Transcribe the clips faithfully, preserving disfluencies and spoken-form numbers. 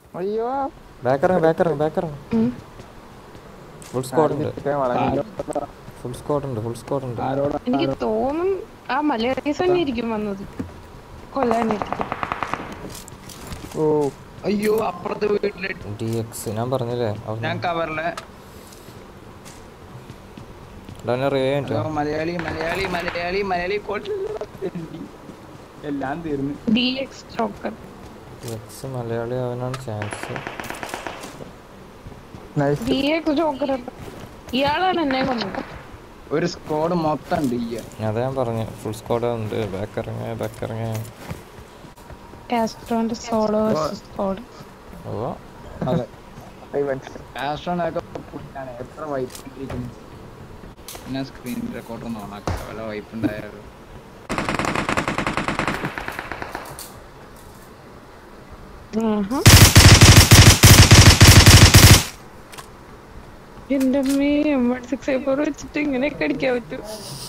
അയ്യോ ബാക്കറിങ് ബാക്കറിങ് ബാക്കറിങ് ഫുൾ സ്ക്വാഡ് ഉണ്ട് ഫുൾ സ്ക്വാഡ് ഉണ്ട് ഫുൾ സ്ക്വാഡ് ഉണ്ട്. എനിക്ക് തോന്നും ആ മലയാളീസ് തന്നെ ഇരിക്കും വന്നത് കൊല്ലാനായിട്ട്. ഓ അയ്യോ അപ്പുറത്തെ വീട്ടിലെ ഡി എക്സ് ഞാൻ പറഞ്ഞില്ലേ ഞാൻ കവറിലെ മലയാളി മലയാളി മലയാളി മലയാളി എല്ലാം തീർന്നു. D X joker X Malayali ആവാനാണ് ചാൻസ്. ഡി എക്സ് ജോക്കർ ഇയാളാണ് എന്നെ കൊന്നത്. ഒരു സ്ക്വാഡ് മൊത്തം ഉണ്ട്. അതാ ഞാൻ പറഞ്ഞു ഫുൾ സ്ക്വാഡ് ഉണ്ട്. ബാക്കറിങ് ബാക്കറിങ് കാസ്ട്രോന്റെ സോളോ സ്ക്വാഡ്. ഓ അതെ കാസ്ട്രോനൊക്കെ എത്ര വൈപ്പ് ഇരിക്കുന്നു. ഞാൻ സ്ക്രീൻ റെക്കോർഡർ ഒന്ന് ഓണാക്കാം. വല്ല വൈപ്പ് ഉണ്ടായാലും എന്റെ അമ്മേ എം വൺ സിക്സ് ഫോർ വെച്ചിട്ട് ഇങ്ങനെയൊക്കെ അടിക്കാൻ പറ്റും.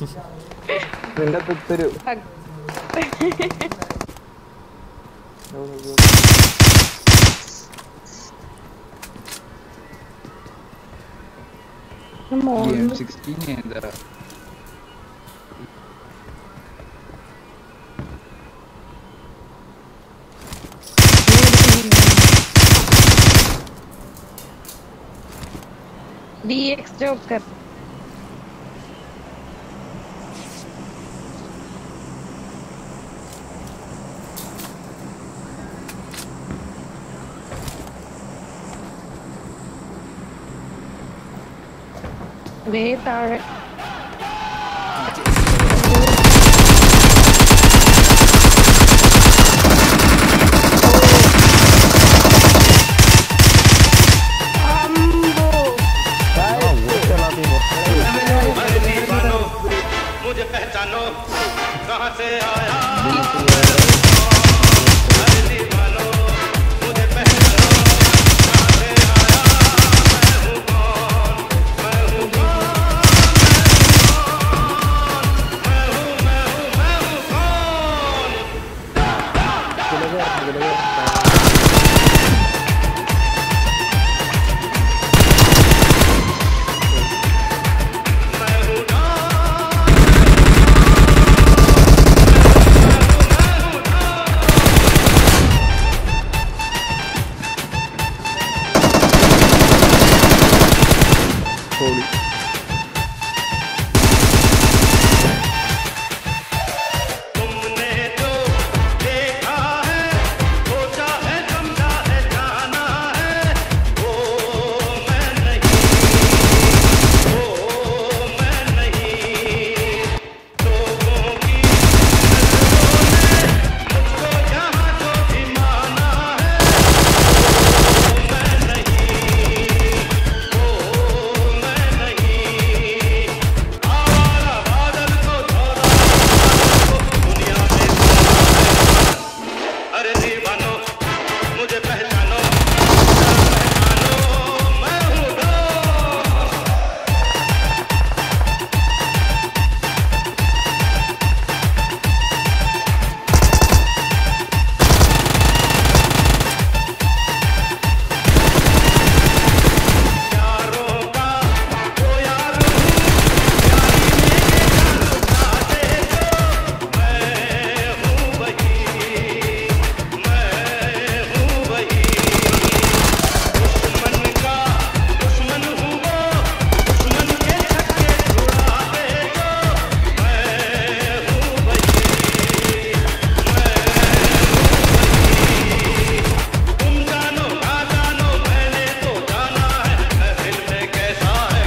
ഡി എക്സ് ജോക്കർ വേ താഴെ मुझे पहचानो कहाँ से आया दीवानो मुझे पहचानो कहाँ से आया मैं हूँ कौन मैं हूँ कौन मैं हूँ मैं हूँ मैं हूँ कौन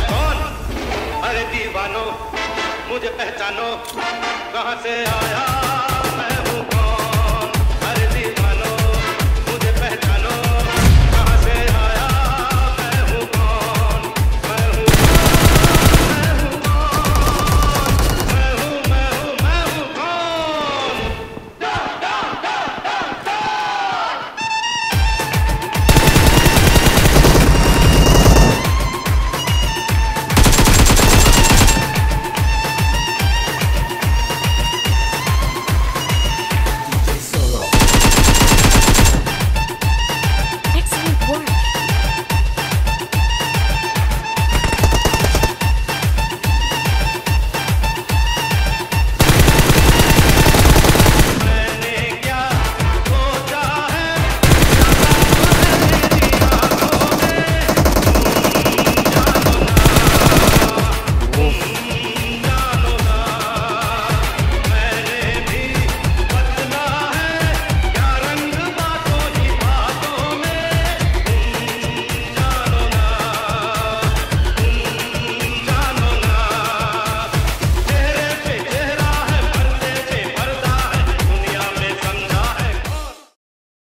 मुझे पहचानो कहाँ से आया